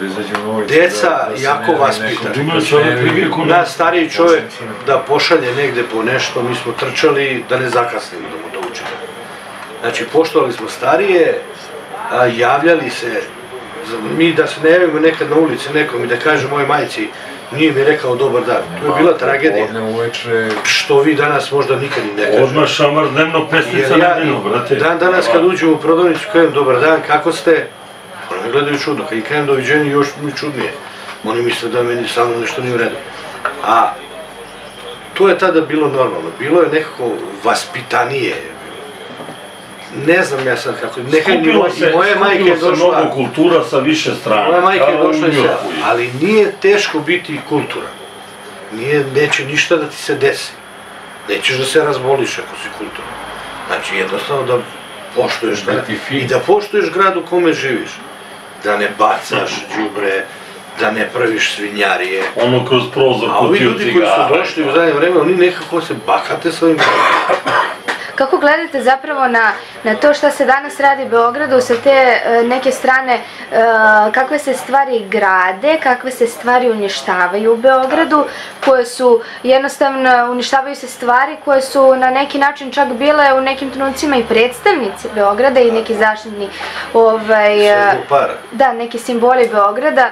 deca jako vaspitani. Nas stariji čovjek da pošalje negde po nešto, mi smo trčali da ne zakasnimo da mu to učimo. Znači, poštovali smo starije, a, javljali se, mi da se ne javimo nekad na ulici nekom i da kaže mojoj majci, nije mi rekao dobar dan. To je bila tragedija. Što vi danas možda nikad i ne kažete. Odmah šamar dnevnog pesnica na dnevno, brate. Dan danas kad uđem u prodavnicu, kažem dobar dan, kako ste? Oni me gledaju čudno, kad im kažem doviđenje još mi čudnije. Oni misle da meni samo nešto nije u redu. A to je tada bilo normalno, bilo je nekako vaspitanije. Ne znam ja sad kako, nekaj i moje majke je došla... Skupilo se mnogo kultura sa više strana. Moja majka je došla i sve, ali nije teško biti kulturan. Nije, neće ništa da ti se desi. Nećeš da se razboliš ako si kulturan. Znači jednostavno da poštuješ grad i da poštuješ grad u kome živiš. Da ne bacaš đubre, da ne praviš svinjarije. Ono kroz prozor A ovi kutiju ljudi koji su cigara. došli u zadnje vreme, oni nekako se bakate svojim gradom. Kako gledate zapravo na, na to šta se danas radi u Beogradu sa te e, neke strane, e, kakve se stvari grade, kakve se stvari uništavaju u Beogradu, koje su jednostavno, uništavaju se stvari koje su na neki način čak bile u nekim trenucima i predstavnici Beograda i neki zaštitni, ovaj, e, da, neki simboli Beograda.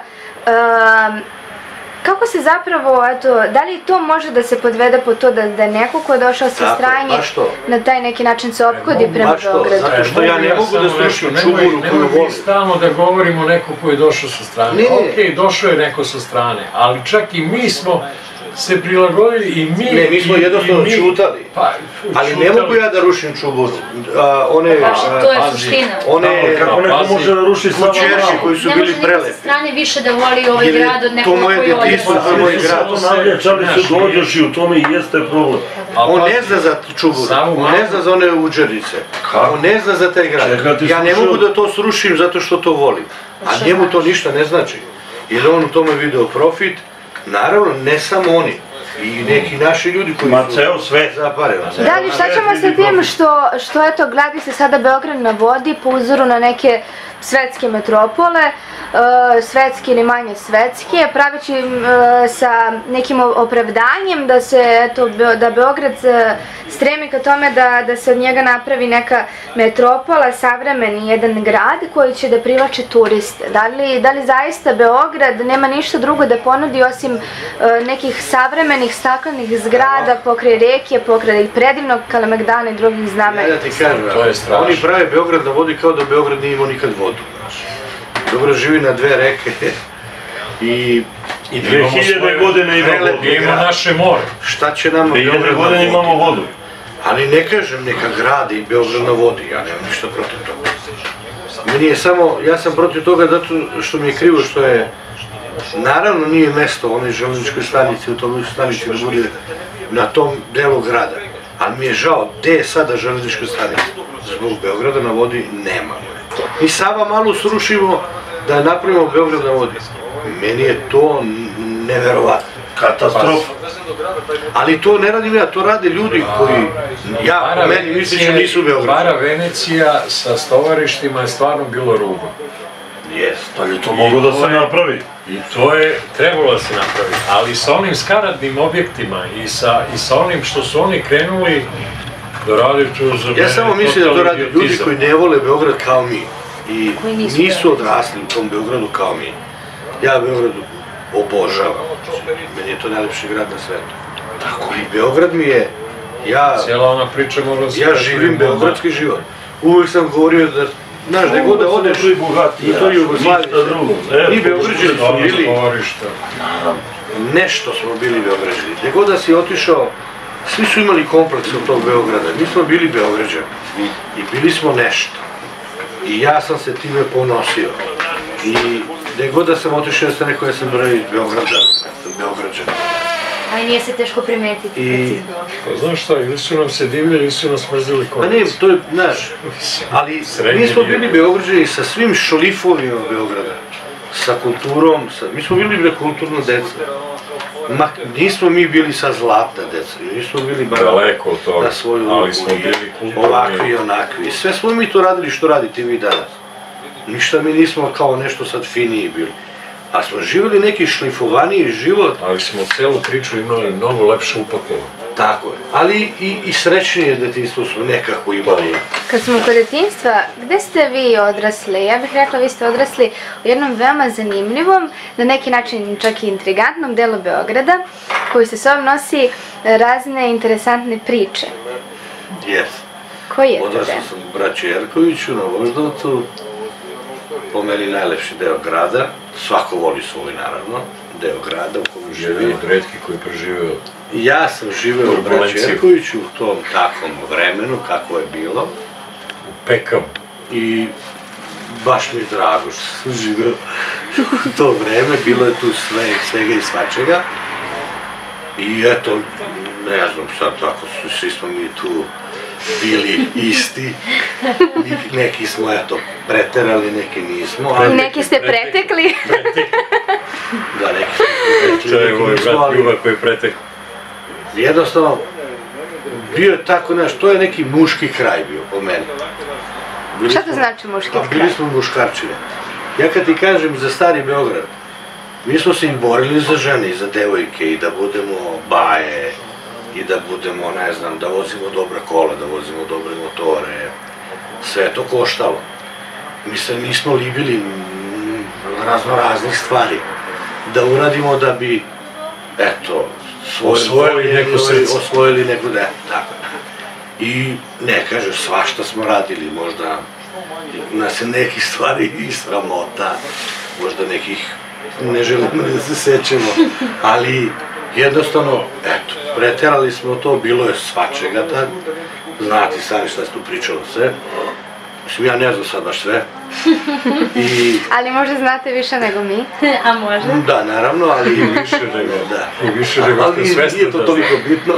E, Kako se zapravo, eto, da li to može da se podvede po to da, da neko ko je došao sa strane na taj neki način se ophodí prema Beogradu? Zato što ja ne mogu da slušam čuburu koju volim. Nemoj stalno da govorimo neko ko je došao sa strane. Ok, došao je neko sa strane, ali čak i mi smo se prilagodili i mi... Ne, mi smo jednostavno čutali. Ali ne mogu ja da rušim čuburu. One... To je suština. One... Kako neko može da ruši samo Čerši koji su bili prelepi. Ne može neko sa strane više da voli ovaj grad od nekog koji je ovdje. To je moj grad. Čali se dođeš i u tome i jeste problem. On ne zna za čuburu, on ne zna za one uđerice, on ne zna za taj grad. Ja ne mogu da to srušim zato što to volim, a njemu to ništa ne znači. Jer on u tome video profit, naravno ne samo oni, i neki naši ljudi koji su zaparili. Da li šta ćemo sa tim što, što eto, gradi se sada Beograd na vodi po uzoru na neke svetske metropole, uh, svetske ili manje svetske, pravići uh, sa nekim opravdanjem da se, eto, da Beograd uh, stremi ka tome da, da se od njega napravi neka metropola, savremeni jedan grad koji će da privlači turiste. Da li, da li zaista Beograd nema ništa drugo da ponudi osim uh, nekih savremenih staklenih zgrada pokraj reke, pokraj predivnog Kalemegdana i drugih znamenja? Ja da ti kažem, oni prave Beograd na vodi kao da Beograd nije imao nikad vodu. Beograd živi na dve reke i dve hiljade godine ima vodu. Ima naše more. Šta će nama Beograd na vodi? dve hiljade godine imamo vodu. Ali ne kažem neka gradi Beograd na vodi, ja nemam ništa protiv toga. Meni je samo, ja sam protiv toga zato što mi je krivo što je, naravno nije mesto onoj železničkoj stanici, u toj stanici da bude na tom delu grada. ali mi je žao, gde je sada železnička stanica? Zbog Beograda na vodi nemamo je. Mi Sava malu srušimo da napravimo Beograd na vodi. Meni je to neverovatno. Katastrofa. Ali to ne radim ja, to rade ljudi koji, ja po meni misliću nisu Beograd. Bara Venecija sa stovarištima je stvarno bilo rubo. Jest. Ali to moglo da se napravi. I to je trebalo da se napravi, ali sa onim skaradnim objektima i sa, i sa onim što su oni krenuli da radi to za mene. Ja samo mislim da to radi ljudi koji ne vole Beograd kao mi i nisu odrasli u tom Beogradu kao mi. Ja Beogradu obožavam, meni je to najlepši grad na svetu. Tako i Beograd mi je, ja, cijela ona priča mora se... ja živim beogradski život. Uvijek sam govorio da, znaš, gdje god da odeš, i to je Jugoslavije, mi Beograđani smo bili, nešto smo bili Beograđani. Gdje god da si otišao, svi su imali kompleks od tog Beograda, mi smo bili Beograđani i bili smo nešto. I ja sam se time ponosio. I gdje god da sam otišao, sam rekao, ja sam broj iz Beograda, sam Beograđan. A i nije se teško primetiti kad si iz Beograda. Pa znaš šta, ili su nam se divili, ili su nas mrzili konec. Pa ne, to je, znaš, ali mi smo bili Beograđani sa svim šlifovima Beograda, sa kulturom, mi smo bili kulturno deca. Nismo mi bili sa zlata deca, nismo bili bar na svoju ulogu, ovakvi i onakvi. Sve smo mi to radili što radite vi danas. Ništa mi nismo kao nešto sad finiji bili. A smo živjeli neki šlifovaniji život. Ali smo celu priču imali mnogo lepše upakovano. Tako je. Ali i srećnije detinjstvo smo nekako imali. Kad smo kod detinjstva, gde ste vi odrasli? Ja bih rekla, vi ste odrasli u jednom veoma zanimljivom, na neki način čak i intrigantnom delu Beograda, koji se sobom nosi razne interesantne priče. Jes. Koji je to? Odrasla sam u Braći Jerkoviću na Voždovcu. Po meni najlepši deo grada, svako voli svoj naravno, deo grada u kojem živi. Jedan od retkih koji je preživeo. Ja sam živeo u Braći Jerkoviću u tom takvom vremenu, kako je bilo. U Pekam. I baš mi je drago što sam živeo u to vreme, bilo je tu svega i svačega. I eto, ne znam sad tako, svi smo mi tu bili isti, neki smo eto preterali, neki nismo. Neki ste pretekli. Da, neki smo pretekli, to je moj brat Ljuba koji je pretekli. Jednostavno, bio je tako, znaš, to je neki muški kraj bio po meni. Šta to znači muški kraj? Bili smo muškarčine. Ja kad ti kažem za stari Beograd, mi smo se i borili za žene i za devojke i da budemo baje, i da budemo, ne znam, da vozimo dobra kola, da vozimo dobre motore, sve je to koštalo. Mi se nismo libili razno raznih stvari, da uradimo da bi, eto, osvojili neku srce. Osvojili neku, da, tako. I ne, kaže, svašta smo radili, možda nas je nekih stvari i sramota, možda nekih ne želimo da se sećemo, ali jednostavno, eto, preterali smo to, bilo je svačega tad, znate sami šta se tu pričalo sve. Mislim, ja ne znam sad baš sve. Ali možda znate više nego mi. A možda? Da, naravno, ali i više nego, da. I više nego ste svesni. Ali nije to toliko bitno.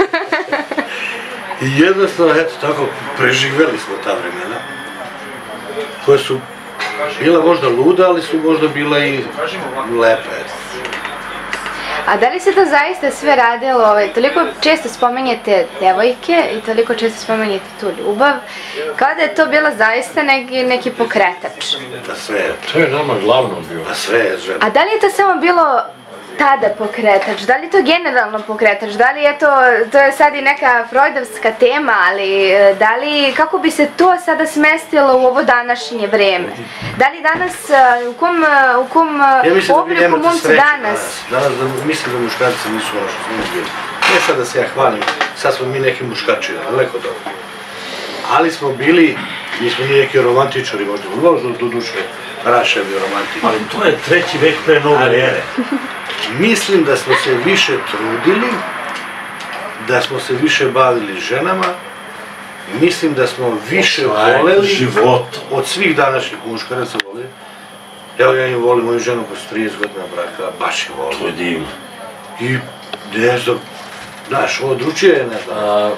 I jednostavno, eto, tako, preživeli smo ta vremena, koje su bila možda luda, ali su možda bila i lepe. A da li se to zaista sve radilo, toliko često spomenjete devojke i toliko često spomenjete tu ljubav, kao da je to bila zaista neki pokretač? Da sve. To je nama glavno bilo. Da sve je žena. A da li je to samo bilo tada pokretač, da li je to generalno pokretač, da li je to, to je sad i neka freudovska tema, ali da li, kako bi se to sada smestilo u ovo današnje vreme? Da li danas, u kom, u kom obliku momci danas? Danas mislim da muškarci nisu ono što smo bili. Ne sad da se ja hvalim, sad smo mi neki muškarči, daleko dobro. Ali smo bili, mi smo neki romantičari, možda možda do duše Raševi romantičari. Ali to je treći vek pre nove ere. Mislim da smo se više trudili, da smo se više bavili ženama, mislim da smo više voleli od svih današnjih muškaraca voleli. Evo ja im volim moju ženu posle trideset godina braka, baš je volim. To je divno. I ne znam, znaš, ovo dručije je, ne znam.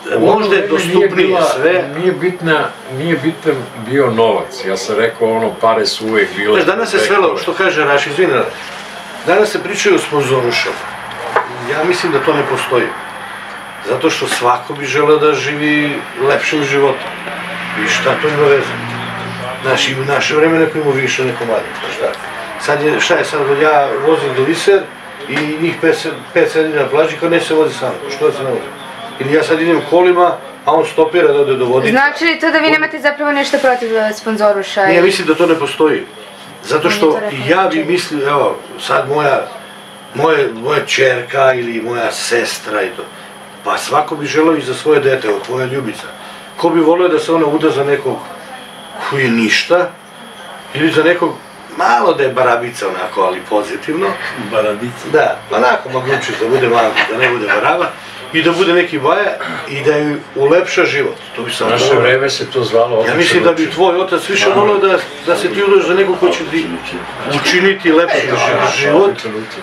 možda je dostupnije sve. Nije bitna, nije bitan bio novac, ja sam rekao ono, pare su uvijek bile... Znaš, danas se svelo, što kaže Raš, izvini, danas se pričaju o sponzorušama. Ja mislim da to ne postoji. Zato što svako bi želeo da živi lepšim životom. I šta to ima veze? Znaš, i u naše vreme neko ima više, neko manje. Šta? Sad je, šta je sad, ja vozim do Viser i njih pet sedi na plaži kao neće se vozi sam. Što da se ne vozi? Ili ja sad idem kolima, a on stopira da ode do vodica. Znači li to da vi nemate zapravo nešto protiv sponzoruša? Ne, ja mislim da to ne postoji. Zato što ja bi mislio, evo, sad moja, moje, moja čerka ili moja sestra i to, pa svako bi želeo i za svoje dete, evo, tvoja Ljubica. Ko bi volio da se ona uda za nekog koji je ništa, ili za nekog, malo da je barabica onako, ali pozitivno. Barabica? Da, onako maglučić, da bude malo, da ne bude baraba, i da bude neki baja i da ju ulepša život. To bi sam u naše vreme se to zvalo... Ja mislim da bi tvoj otac više volio da, da se ti udaš za nekog ko će ti učiniti lepši život,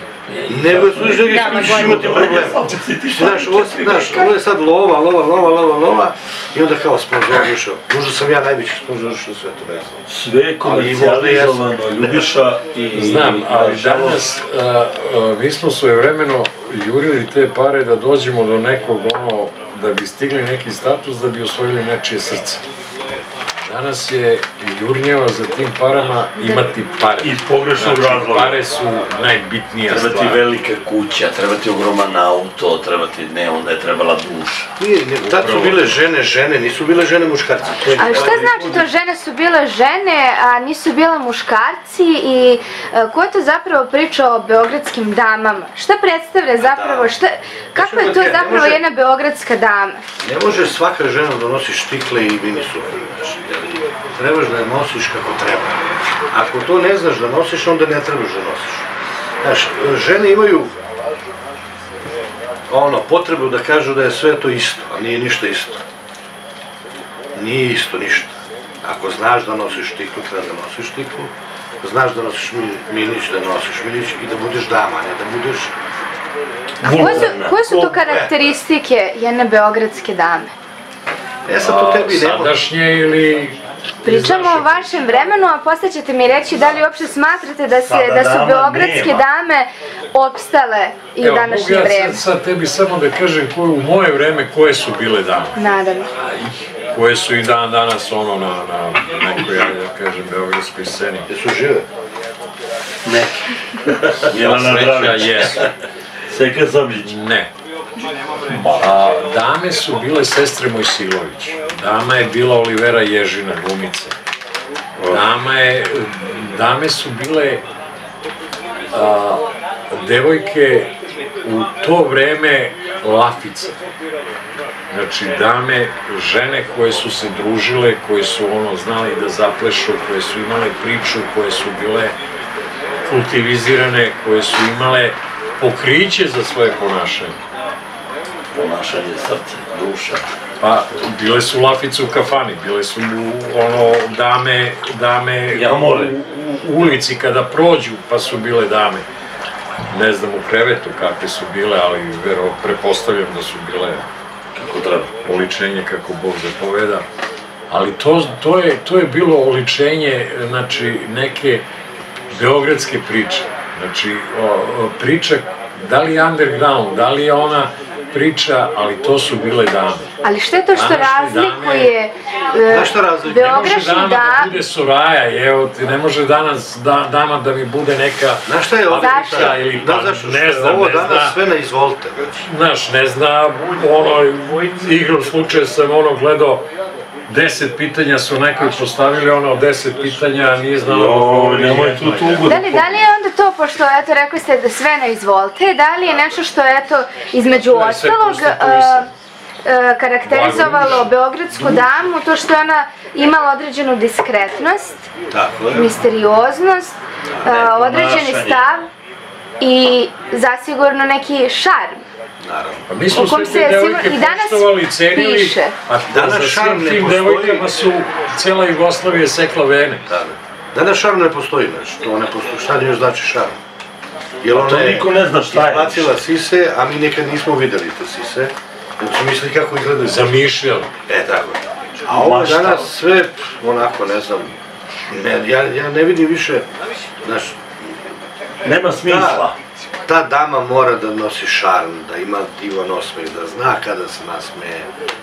nego služiš da ga isključiš imati problema. Znaš, ovo, znaš, ovo je sad lova, lova, lova, lova, lova i onda kao sponzorišao. Možda sam ja najveći sponzorišao sve to, ne znam. Sve je komercijalizovano, Ljubiša i... Znam, ali danas mi smo svojevremeno jurili te pare da dođemo do nekog ono, da bi stigli neki status, da bi osvojili nečije srce. Danas je jurnjeva za tim parama imati pare. Iz pogrešnog razloga. Pare su najbitnija stvar. Treba ti velika kuća, treba ti ogroman auto, treba ti, ne, onda je trebala duša. Nije, tad su bile žene, žene, nisu bile žene muškarci. Ali šta znači to žene su bile žene, a nisu bile muškarci i ko je to zapravo pričao o beogradskim damama? Šta predstavlja zapravo, šta, kako je to zapravo jedna beogradska dama? Ne može svaka žena da nosi štikle i mini suknje. Trebaš da je nosiš kako treba. Ako to ne znaš da nosiš, onda ne trebaš da nosiš. Znaš, žene imaju ono, potrebu da kažu da je sve to isto, a nije ništa isto. Nije isto ništa. Ako znaš da nosiš štiklu, treba da nosiš štiklu. Znaš da nosiš minić, da nosiš minić i da budeš dama, ne da budeš... A koje su, koje su to karakteristike jedne beogradske dame? Ja sam to tebi ne mogu. Sadašnje ili... Pričamo o vašem vremenu, a posle ćete mi reći da li uopšte smatrate da, se, da su beogradske dame opstale i u današnje vreme. Evo, mogu ja sad tebi samo da kažem koje u moje vreme koje su bile dame. Nadam. Koje su i dan danas ono na, na nekoj, ja da kažem, beogradskoj sceni. Jesu žive? Ne. Jelena Dravić. Jesu. Seka Sablić. Ne. A, dame su bile sestre Mojsilović, dama je bila Olivera Ježina, glumica. Dama je, dame su bile a, devojke u to vreme lafice. Znači dame, žene koje su se družile, koje su ono znali da zaplešu, koje su imale priču, koje su bile kultivizirane, koje su imale pokriće za svoje ponašanje. Ponašanje, srce, duša. Pa, bile su lafice u kafani, bile su ono dame, dame u ulici kada prođu, pa su bile dame. Ne znam u krevetu kakve su bile, ali vero, prepostavljam da su bile kako treba, oličenje kako Bog zapoveda. Ali to, to, je, to je bilo oličenje, znači, neke beogradske priče. Znači, o, o, priča, da li je underground, da li je ona priča, ali to su bile dame. Ali što je to što razlikuje beogradsku damu? Ne može dama da bude Soraja, evo ti, ne može danas dama da mi bude neka Afiša ili pa ne znam, ovo danas sve ne izvolite. Znaš, ne znam, ono, igrom slučaja sam ono gledao, deset pitanja su nekoj postavili, ono, deset pitanja, nije znala da govori. Nemoj tu tugu. Da li, da li je onda to, pošto, eto, rekli ste da sve ne izvolite, da li je nešto što, eto, između ostalog karakterizovalo beogradsku damu, to što je ona imala određenu diskretnost, misterioznost, određeni stav i zasigurno neki šarm. Pa mi smo sve te devojke poštovali i cenili, a za svim tim devojkama su cijela Jugoslavija sekla vene. Danas šarm ne postoji, što ne postoji, šta još znači šarm? Jer to niko ne zna šta je. Izbacila sise, a mi nekad nismo videli te sise. Nego su mislili kako izgledaju. Zamišljali. E, tako. A ovo je danas sve, onako, ne znam, ne, ja, ja ne vidim više, znaš... Nema smisla. Ta, ta dama mora da nosi šarm, da ima divan osmeh, da zna kada se nasmeje,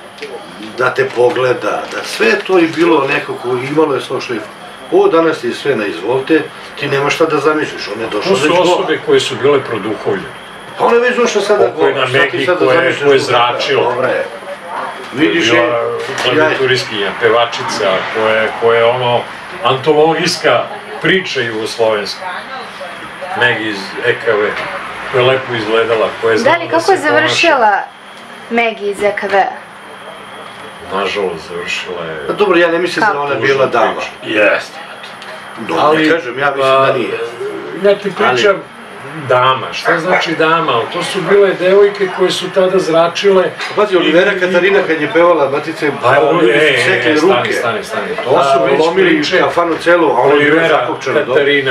da te pogleda, da sve to je bilo nekako, imalo je svoj šlif. Ovo danas ti je sve na izvolite, ti nemaš šta da zamisliš, on je došao već To su osobe koje su bile produhovljene. Pa on je već došao sada Pokojna Megi koja je zračila. Vidiš je... Bila klavijaturiskinja, pevačica, koja je ono antologijska priča jugoslovenska. Megi iz E K V, koja je lepo izgledala, koja je znala da se ponaša. Da li, kako je završila Megi iz E K V-a? Nažalost, završila je... Dobro, ja ne mislim da ona bila dama. Jeste. Dobro, ne kažem, ja mislim da nije. Ja ti pričam dama, šta znači dama? To su bile devojke koje su tada zračile... Pazi, Olivera Katarina kad je pevala Batice, ljudi su sekli ruke. Stani, stani, to su već priče... Kafanu celu, a ona je bila zakopčana. Katarina,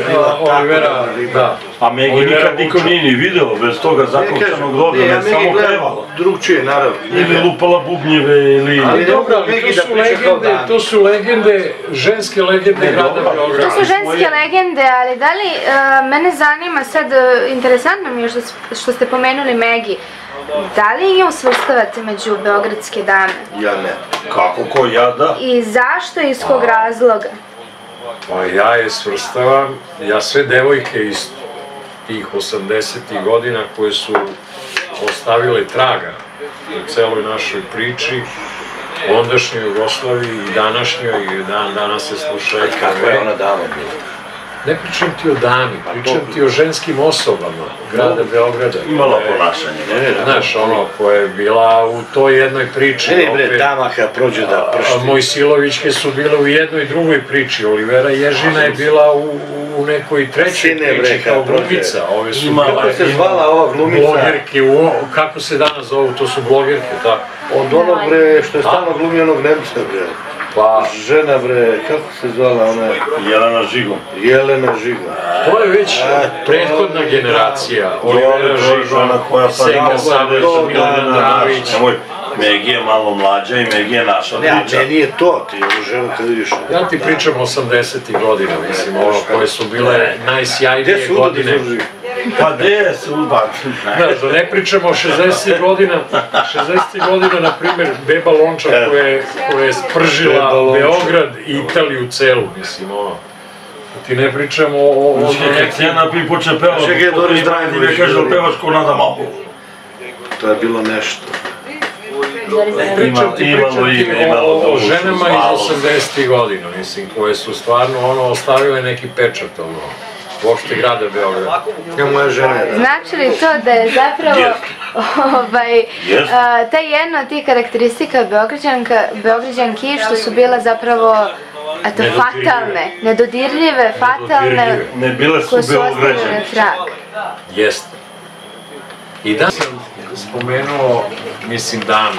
Olivera, da. A Megi nikad niko nije ni video bez toga zakopčanog roda, ne samo pevala. Drugčije, naravno. Ili lupala bubnjeve, ili... Ali dobro, ali to su legende, to su legende, ženske legende grada Beograda. To su ženske legende, ali da li, mene zanima sad, interesantno mi je što ste pomenuli Megi, da li ju svrstavate među beogradske dame? Ja ne. Kako, ko, ja da? I zašto i iz kog razloga? Pa ja je svrstavam, ja sve devojke iz tih osamdesetih godina koje su ostavile traga u celoj našoj priči, ondašnjoj Jugoslaviji i današnjoj, i dan danas se sluša E K V. Kako je ona dama bila? Ne pričam ti o dami, pričam ti o ženskim osobama grada Beograda. Imala ponašanje. Znaš, ono, koja je bila u toj jednoj priči. Ne, bre, dama kada prođe da pršti. Mojsilovićke su bile u jednoj drugoj priči, Olivera Ježina je bila u nekoj trećoj priči kao glumica. Ove su bila... Kako se zvala ova glumica? Blogerke, kako se danas zovu, to su blogerke, tako. Od onog, bre, što je stalno glumio onog Nemca, bre. Pa... Žena, bre, kako se zvala ona? Jelena Žigom. Jelena Žigom. To je već prethodna generacija. Olivera Žigom, Senka Savić, Milan Dravić. Megi je malo mlađa i Megi je naša priča. Ne, meni je to, ti je žena kad vidiš. Ja ti pričam osamdesetih godina, mislim, ono koje su bile najsjajnije godine. Pa gde se ubacili? Znaš, da ne pričamo o šezdesetih godina, šezdesetih godina, na primjer, Beba Lončar koja je spržila Beograd i Italiju celu, mislim, ono. Ti ne pričamo o... Kad se jedna pi počne pevaš, ti me kaže da pevaš ko Nada Mabu. To je bilo nešto. Pričam ti, pričam ti o ženama iz osamdesetih godina, mislim, koje su stvarno, ono, ostavile neki pečat, ono, uopšte grada Beograda. Ja, moja žena je da. Znači li to da je zapravo, ovaj, ta jedna od tih karakteristika Beograđanki, što su bile zapravo, eto, fatalne, nedodirljive, fatalne, koje su ostavile trag. Jeste. I da sam spomenuo, mislim, dame.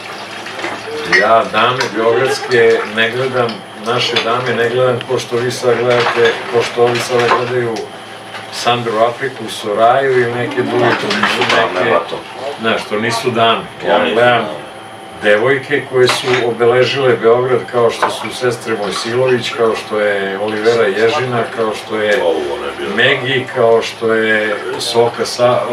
Ja dame beogradske ne gledam, naše dame ne gledam ko što vi sad gledate, ko što ovi sada gledaju Sandru Afriku, Soraju ili neke druge, to nisu neke, znaš, to nisu dame. Ja gledam devojke koje su obeležile Beograd kao što su sestre Mojsilović, kao što je Olivera Ježina, kao što je Megi, kao što je Soka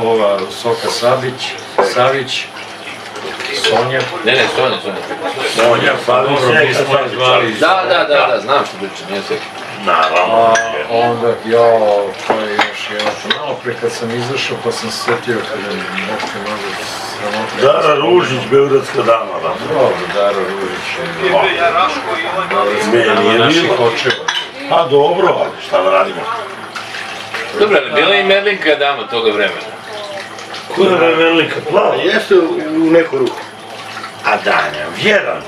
Savić, Savić, Sonja. Ne, ne, Sonja, Sonja. Sonja, pa dobro, mi smo je zvali. Da, da, da, da, znam što priča, nije se. Naravno. Onda, jo, to je još jedno. Malo pre kad sam izašao pa sam se setio kada mi nešto može sramotno. Dara Ružić, beogradska dama, da. Dobro, Dara Ružić je Meni je naših bilo. očeva. Pa dobro, ali šta da radimo? Dobro, ali bila je i Merlinka dama toga vremena. Koja je Merlinka plava? Jeste u neku ruku. A Danja, vjeran.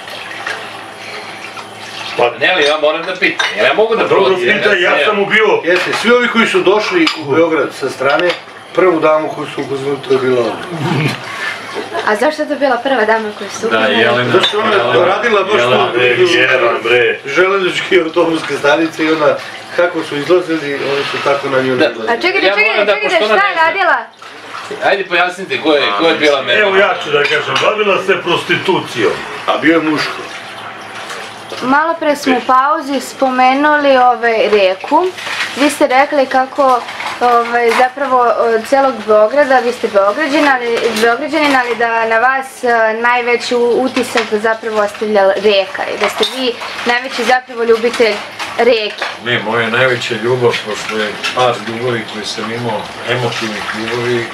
Ne, ali ja moram da pitam, jer ja mogu da Dobro protim. pita, ja sam mu bio... Jeste, svi ovi koji su došli u Beograd sa strane, prvu damu koju su upoznali, to je bila ona. A zašto je to bila prva dama koju su Da, upoznali? Jelena. Zašto ona radila baš to? Vjeran, bre. Železničke autobuske stanice i onda kako su izlazili, oni su tako na nju ne A čekajte, čekajte, čekajte, šta je radila? Ajde pojasnite ko je, ko je bila Merlin. Evo ja ću da kažem, bavila se prostitucijom. A bio je muško. Malo pre smo u pauzi spomenuli ovaj, reku. Vi ste rekli kako ovaj, zapravo od celog Beograda, vi ste Beograđanin, ali, Beograđanin, ali da na vas a, najveći utisak zapravo ostavlja reka i da ste vi najveći zapravo ljubitelj reke. Ne, moja najveća ljubav, posle par ljubavi koje sam imao, emotivnih ljubavi,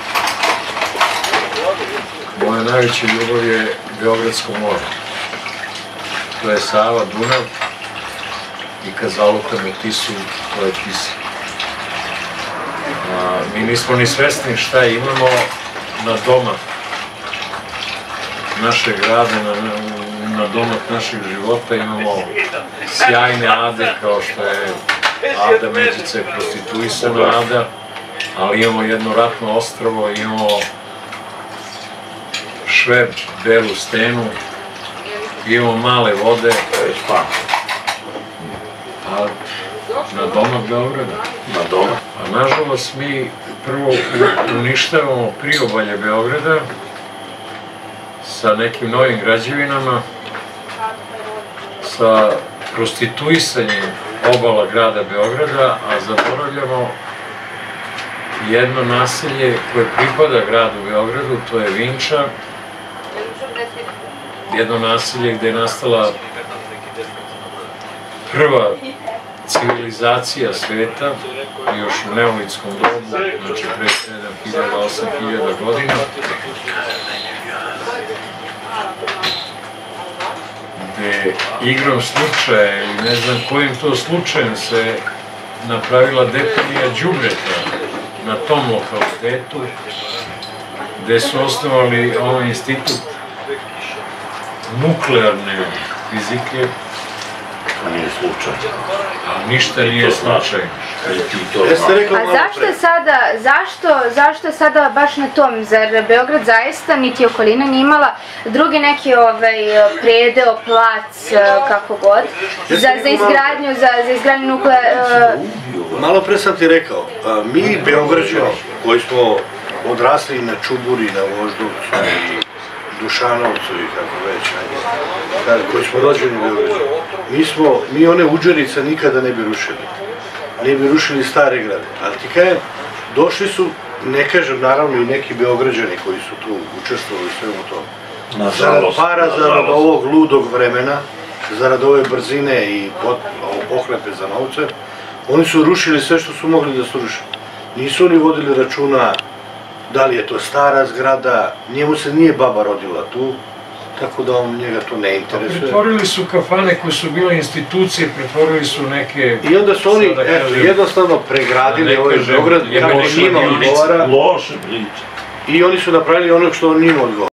moja najveća ljubav je Beogradsko more. To je Sava, Dunav i kad zalutamo Tisu, to je Tisa. A, mi nismo ni svesni šta imamo na domak našeg grada, na, na domak našeg života, imamo sjajne ade kao što je Ada Međica je prostituisana Ada, ali imamo jedno ratno ostrvo, imamo Šveb, Belu stenu, imamo male vode, a na domak Beograda. Na domak. A nažalost mi prvo uništavamo priobalje Beograda sa nekim novim građevinama, sa prostituisanjem obala grada Beograda, a zaboravljamo jedno naselje koje pripada gradu Beogradu, to je Vinča, jedno naselje gde je nastala prva civilizacija sveta, još u neolitskom dobu, znači pre sedam hiljada, osam hiljada godina, gde igrom slučaja ili ne znam kojim to slučajem se napravila deponija đubreta na tom lokalitetu, gde su osnovali ovaj institut nuklearne fizike. Nije slučaj. A ništa nije slučaj. A zašto je sada, zašto, zašto je sada baš na tom, zar Beograd zaista niti okolina nije imala drugi neki ovaj, predeo, plac, kako god, za, za izgradnju, za, za izgradnju nuklearne... Malo pre sam ti rekao, mi Beograđani koji smo odrasli na Čuburi, na Voždovcu i Dušanovcu i kako već, koji smo rođeni u Beogradu, mi smo, mi one Uđerice nikada ne bi rušili. Ne bi rušili stare grade. Ali ti kajem, došli su, ne kažem naravno i neki Beograđani koji su tu učestvovali u svemu tomu. Zarad para, zarad ovog ludog vremena, zarad ove brzine i pohlepe za novce, oni su rušili sve što su mogli da su rušili. Nisu oni vodili računa da li je to stara zgrada, njemu se nije baba rodila tu, tako da on njega to ne interesuje. Pretvorili su kafane koje su bile institucije, pretvorili su neke... I onda su oni jednostavno pregradili ovaj Beograd kako njima odgovara. Loše priče. I oni su napravili ono što njima odgovara.